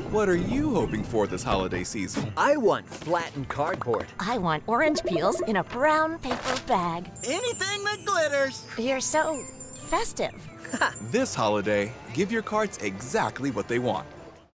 What are you hoping for this holiday season? I want flattened cardboard. I want orange peels in a brown paper bag. Anything that glitters. You're so festive. This holiday, give your cards exactly what they want.